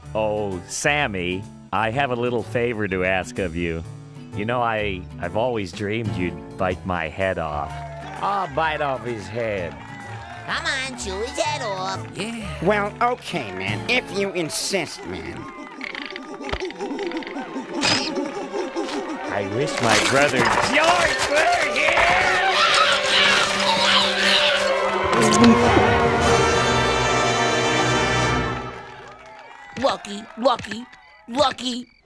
Oh, Sammy, I have a little favor to ask of you. You know, I've always dreamed you'd bite my head off. I'll bite off his head. Come on, chew his head off. Yeah. Well, okay, man, if you insist, man. I wish my brother George were here! Lucky, lucky, lucky.